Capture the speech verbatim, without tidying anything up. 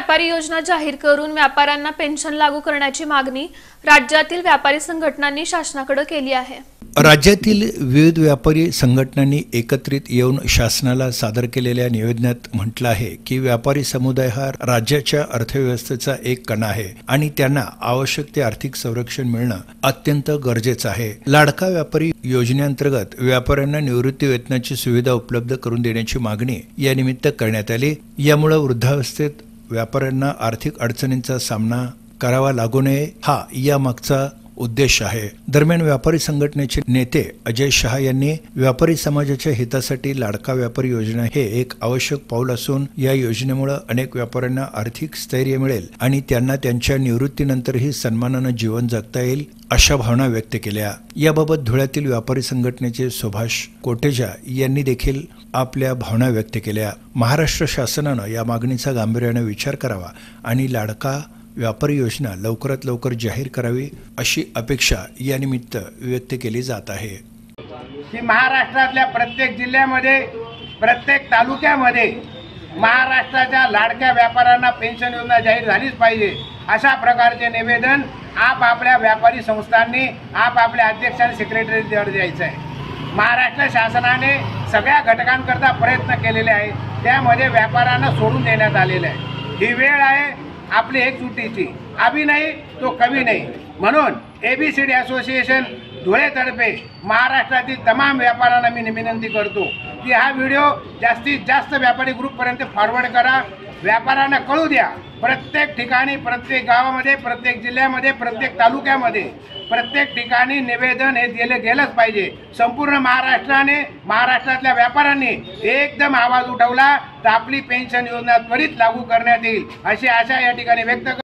व्यापारी योजना जाहीर करून व्यापाऱ्यांना पेन्शन लागू करण्याची मागणी राज्यातील व्यापारी संघटनांनी शासनाकडे केली आहे। राज्यातील विविध व्यापारी संघटनांनी एकत्रित येऊन शासनाला सादर केलेल्या निवेदनात म्हटलं आहे की व्यापारी समुदाय हा राज्याच्या अर्थव्यवस्थेचा एक कणा आहे आणि त्यांना आवश्यक ते आर्थिक संरक्षण मिळणं अत्यंत गरजेचं आहे। लाडका व्यापारी योजनेअंतर्गत व्यापाऱ्यांना निवृत्ती वेतनाची सुविधा उपलब्ध करून देण्याची मागणी या निमित्त करण्यात आली। यामुळे वृद्धावस्थेत व्यापाऱ्यांना आर्थिक अडचणींचा सामना करावा लागू नये हा यामागचा उद्देश आहे। दरम्यान व्यापारी संघटनेचे नेते अजय शहा यांनी व्यापारी समाजाच्या हितासाठी लाडका व्यापारी योजना हे एक आवश्यक पाऊल असून या योजनेमुळे अनेक व्यापाऱ्यांना आर्थिक स्थैर्य मिळेल आणि त्यांना त्यांच्या निवृत्तीनंतरही सन्मानाने जीवन जगता येईल अशा भावना व्यक्त केल्या। याबाबत धुळ्यातील व्यापारी संघटनेचे सुभाष कोटेजा यांनी देखील आपल्या भावना व्यक्त केल्या। महाराष्ट्र शासनाने या मागणीचा गांभीर्याने विचार करावा आणि लाडका व्यापारी योजना लवकरात लवकर जाहीर करावी अशी अपेक्षा या निमित्त व्यक्त केली जात आहे। की महाराष्ट्रातल्या प्रत्येक जिल्ह्यामध्ये प्रत्येक तालुक्यामध्ये महाराष्ट्राच्या लाडक्या व्यापाऱ्यांना पेन्शन योजना जाहीर झालीच पाहिजे अशा प्रकारचे निवेदन आपापल्या व्यापारी संस्थांनी आपापल्या अध्यक्ष आणि सेक्रेटरीवर द्यायचं आहे। महाराष्ट्र शासनाने सगळ्या घटकांकरता प्रयत्न केलेले आहेत, त्यामध्ये व्यापाऱ्यांना सोडून देण्यात आलेले आहे। ही वेळ आहे आपली एकजुटीची, अभी नाही तो कभी नाही। म्हणून एबीसीडी असोसिएशन धुळेतर्फे महाराष्ट्रातील तमाम व्यापाऱ्यांना मी विनंती करतो की हा व्हिडिओ जास्तीत जास्त व्यापारी ग्रुपपर्यंत फॉरवर्ड करा, व्यापाऱ्यांना कळू द्या। प्रत्येक ठिकाणी, प्रत्येक गावामध्ये, प्रत्येक जिल्ह्यामध्ये, प्रत्येक तालुक्यामध्ये, प्रत्येक ठिकाणी निवेदन हे दिले गेलंच पाहिजे। संपूर्ण महाराष्ट्राने, महाराष्ट्रातल्या व्यापाऱ्यांनी एकदम आवाज उठवला तर आपली पेन्शन योजना त्वरित लागू करण्यात येईल अशी आशा या ठिकाणी व्यक्त